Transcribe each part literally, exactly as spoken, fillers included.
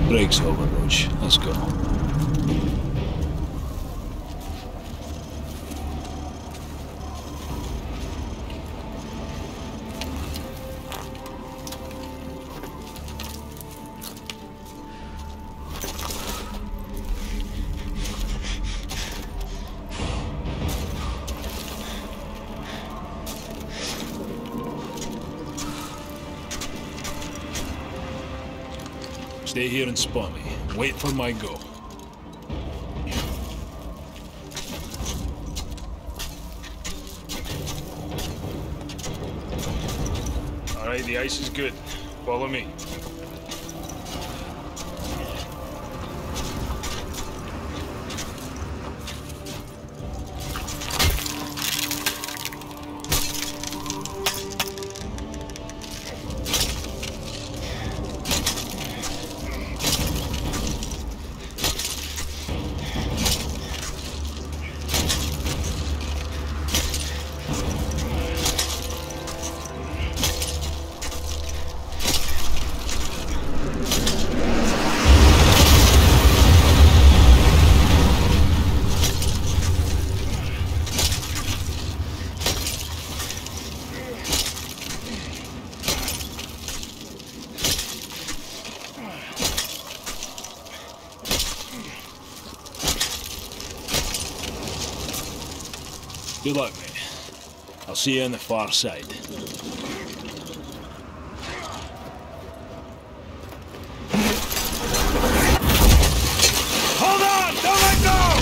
Break's over, Roach. Let's go. Stay here and spot me. Wait for my go. Alright, the ice is good. Follow me. Good luck, mate. I'll see you on the far side. Hold on! Don't let go!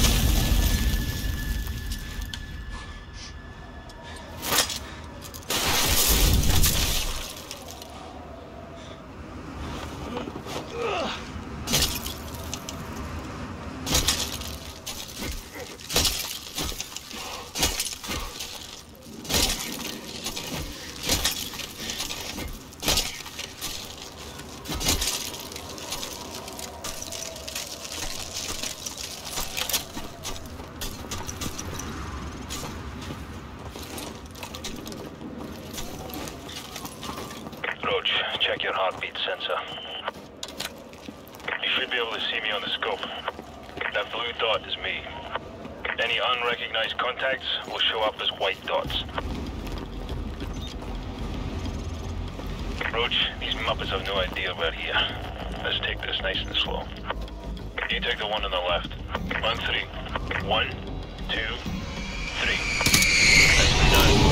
Roach, check your heartbeat sensor. You should be able to see me on the scope. That blue dot is me. Any unrecognized contacts will show up as white dots. Roach, these Muppets have no idea we're here. Let's take this nice and slow. You take the one on the left. On three. One, two, three. Nicely done.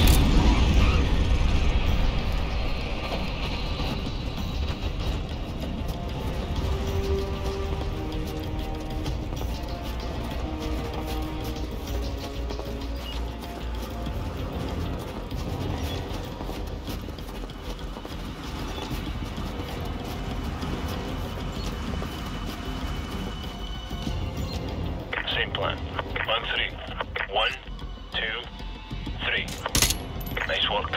Same plan. On three. One, two, three. Nice work.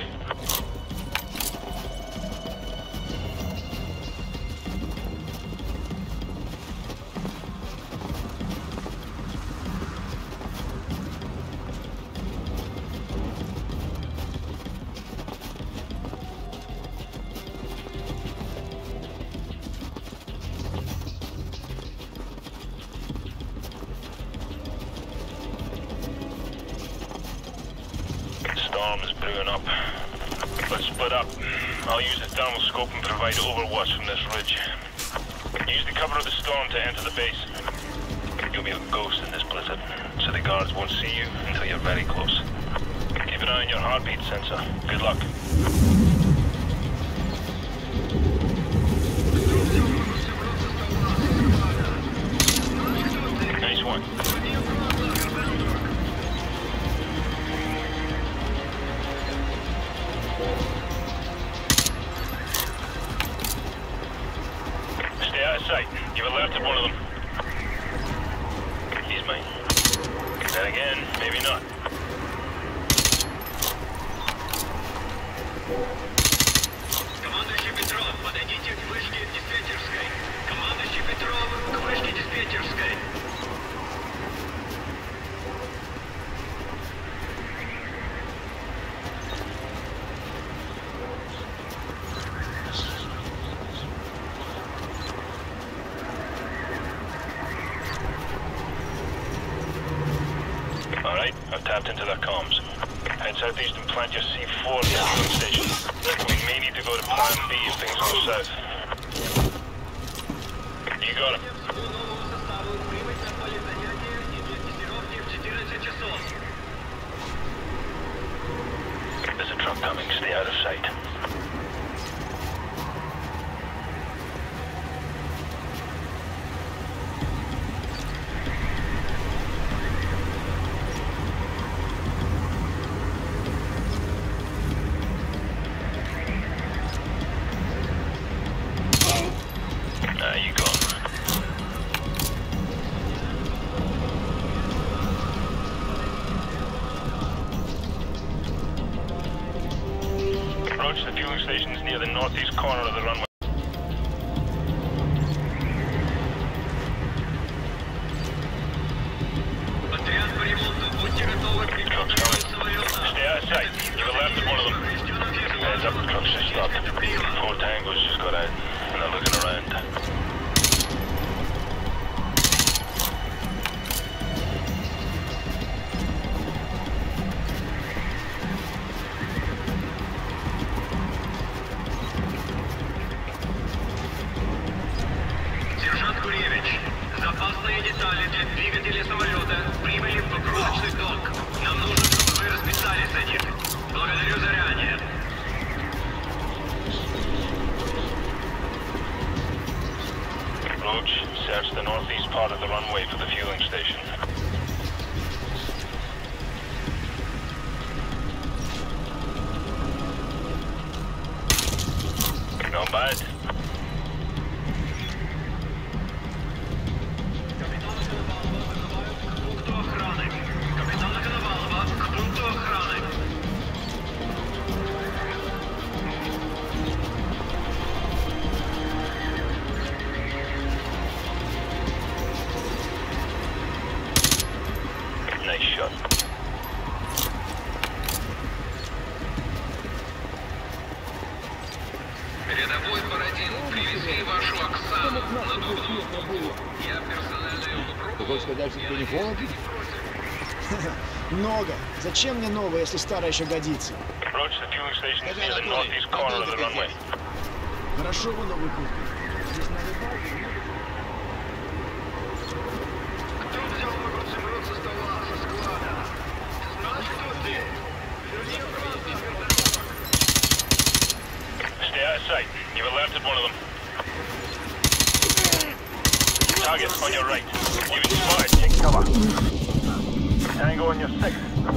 Storm is brewing up. Let's split up. I'll use the thermal scope and provide overwatch from this ridge. Use the cover of the storm to enter the base. You'll be a ghost in this blizzard, so the guards won't see you until you're very close. Keep an eye on your heartbeat sensor. Good luck. Nice one. Stay out of sight. You've alerted one of them. He's mine. Then again, maybe not. Командующий Петров, подойдите к вышке диспетчерской. Командующий Петров, к вышке диспетчерской. I've tapped into their comms. Head southeast and plant your C four at the fueling station. We may need to go to Plan B if things go south. You got him. There's a truck coming. Stay out of sight. Roach, the fueling station is near the northeast corner of the runway. Truck's coming. Stay out of sight. To the left of one of them. Heads up, the truck's just stopped. Four tangos just got out, and they're looking around. Детали для двигателя самолета прибыли в погрузочный док. Нам нужно, чтобы вы расписались за них. Благодарю заранее. Roach, search the northeast part of the runway for the fueling station. Not bad. Nice shot. Рядовой Бородин, привезли вашу Оксану на дубную букву. Я персонально ее попробовал. Ты хочешь сказать, что тебе не холодно? Много. Зачем мне новое, если старое еще годится? Roach, the fueling station is near the northeast corner of the runway. Хорошо бы новый купить. Здесь надо бабки. Кто взял мой бутерброд со стола, со склада? Знаешь, кто здесь? Верни обратно. Stay out of sight. You've alerted one of them. Target on your right. You've been spotted. Take cover. Tango on your six.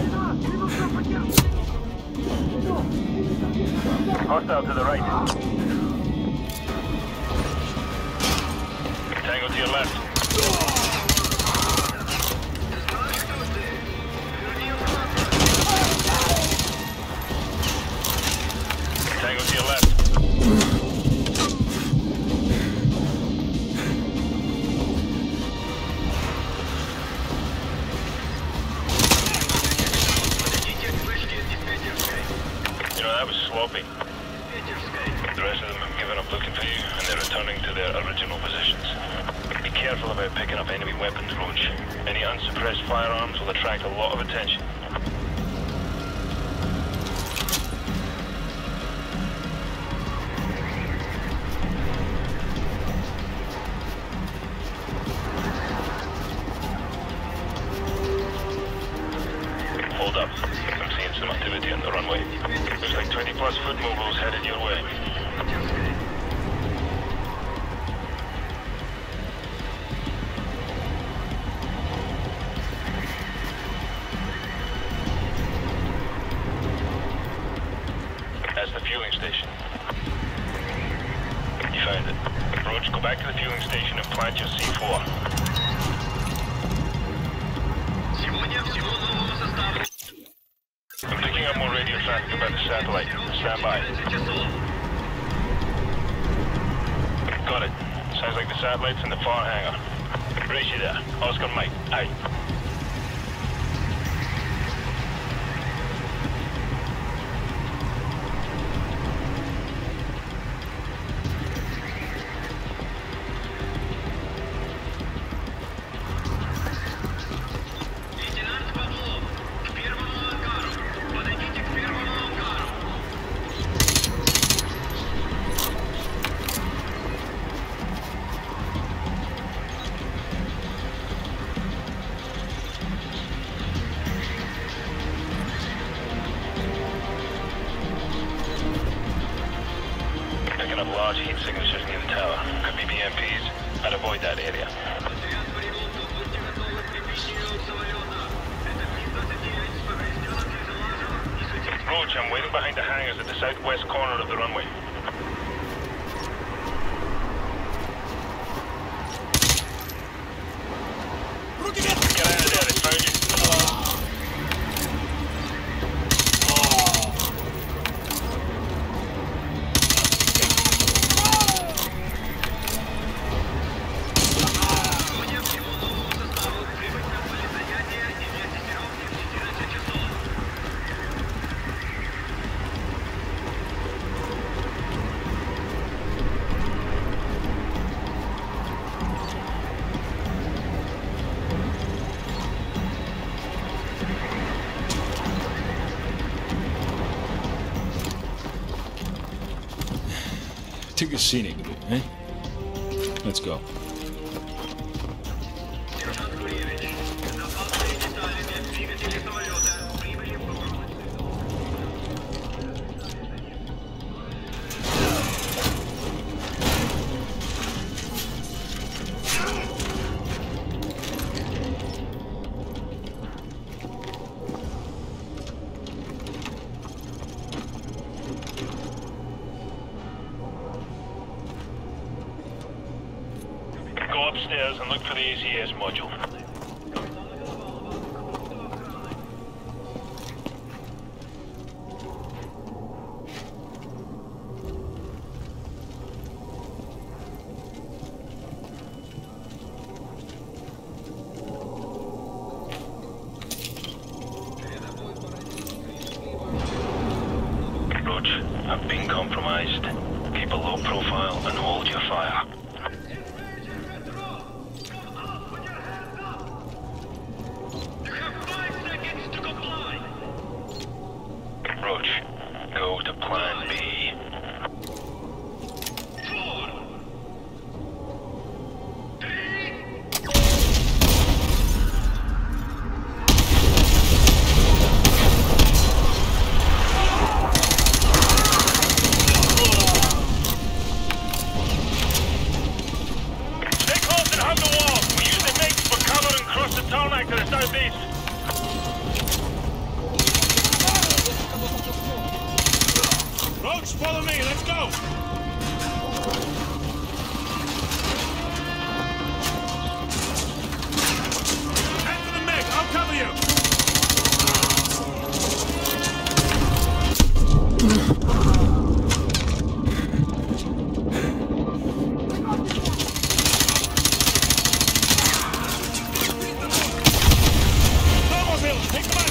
Hostile to the right. Tango to your left. Tango to your left. You know, that was sloppy. The rest of them have given up looking for you, and they're returning to their original positions. Be careful about picking up enemy weapons, Roach. Any unsuppressed firearms will attract a lot of attention. Hold up. I'm seeing some activity on the runway. Looks like twenty plus foot mobiles headed your way. That's the fueling station. You found it. Roach, go back to the fueling station and plant your C four. Сегодня всего нового состава. I'm picking up more radio traffic about the satellite. Stand by. Got it. Sounds like the satellite's in the far hangar. Brace you there. Oscar Mike, out. M Ps, and avoid that area. Roach, I'm waiting behind the hangars at the southwest corner of the runway. Get out of there, they found you. Took a scenic bit, eh? Let's go. Go upstairs and look for the A C S module. Roach, I've been compromised. Keep a low profile and hold your fire. Roach, go to plan B. Stay close and hug the wall. We use the mix for cover and cross the tarmac to the southeast. Roach, follow me, let's go! Head for the mech, I'll cover you! Snowmobile, take them out!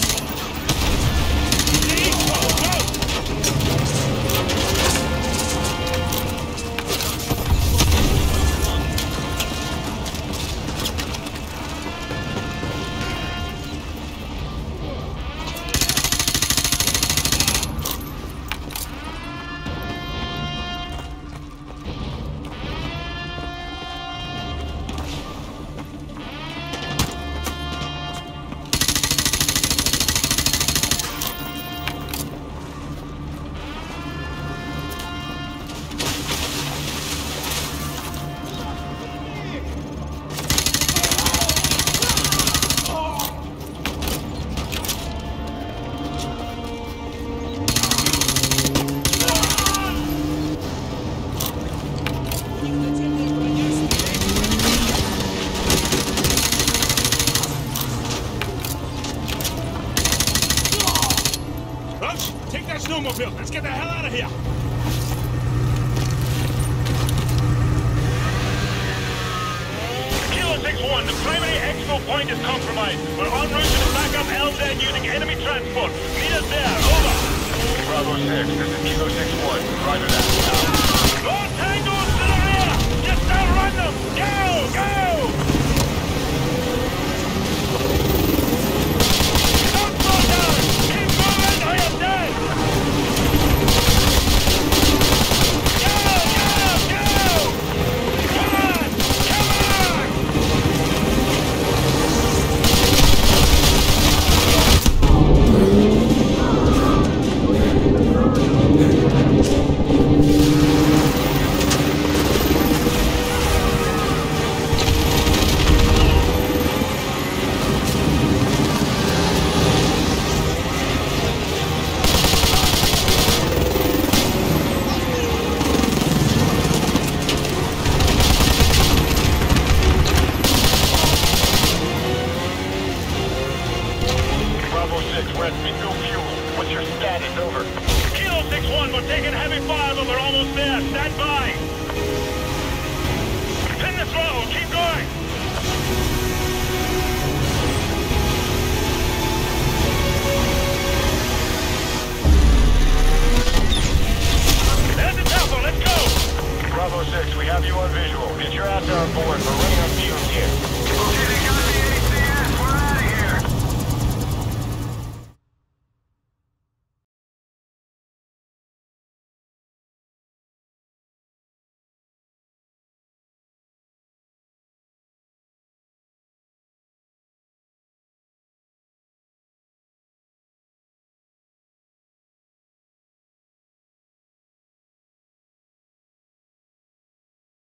Take that snowmobile. Let's get the hell out of here. Kilo six one, the primary exfil point is compromised. We're en route to the backup L Z using enemy transport. Meet us there. Over. Bravo six, this is Kilo six one. Roger that. More tangos to the rear. Just outrun them. Go, go. Don't slow down. Keep moving or you're dead. We have you on visual. Get your ass on board. We're running on fumes here. Получили